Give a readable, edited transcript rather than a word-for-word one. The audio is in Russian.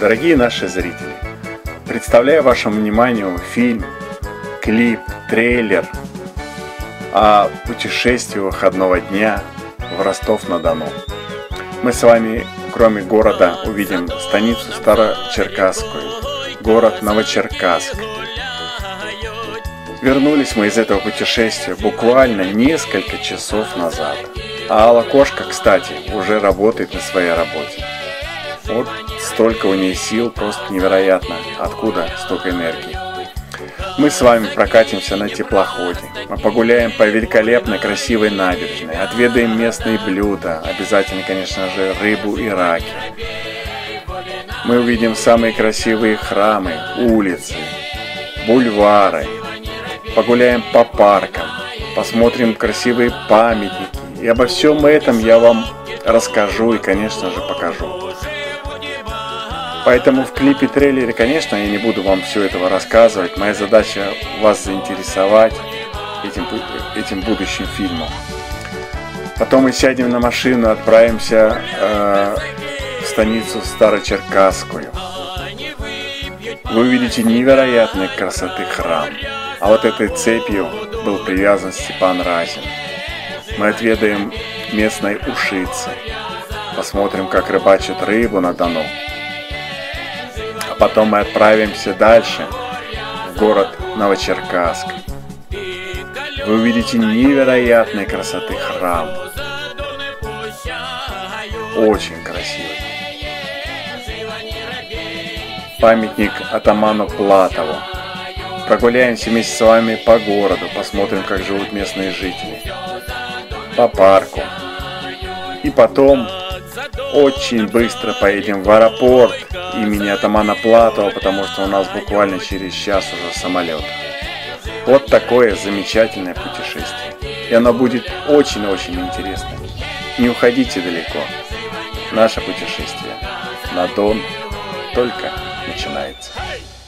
Дорогие наши зрители, представляю вашему вниманию фильм, клип, трейлер о путешествии выходного дня в Ростов-на-Дону. Мы с вами, кроме города, увидим станицу Старочеркасскую, город Новочеркасск. Вернулись мы из этого путешествия буквально несколько часов назад. А Алла Кошка, кстати, уже работает на своей работе. Вот столько у нее сил, просто невероятно. Откуда столько энергии? Мы с вами прокатимся на теплоходе. Мы погуляем по великолепной красивой набережной. Отведаем местные блюда. Обязательно, конечно же, рыбу и раки. Мы увидим самые красивые храмы, улицы, бульвары. Погуляем по паркам. Посмотрим красивые памятники. И обо всем этом я вам расскажу и, конечно же, покажу. Поэтому в клипе-трейлере, конечно, я не буду вам все этого рассказывать. Моя задача вас заинтересовать этим будущим фильмом. Потом мы сядем на машину, отправимся в станицу Старочеркасскую. Вы увидите невероятной красоты храм. А вот этой цепью был привязан Степан Разин. Мы отведаем местной ушицы. Посмотрим, как рыбачат рыбу на Дону. А потом мы отправимся дальше, в город Новочеркасск. Вы увидите невероятной красоты храм. Очень красивый. Памятник атаману Платову. Прогуляемся вместе с вами по городу, посмотрим, как живут местные жители. По парку. И потом очень быстро поедем в аэропорт имени атамана Платова, потому что у нас буквально через час уже самолет. Вот такое замечательное путешествие. И оно будет очень-очень интересно. Не уходите далеко. Наше путешествие на Дон только начинается.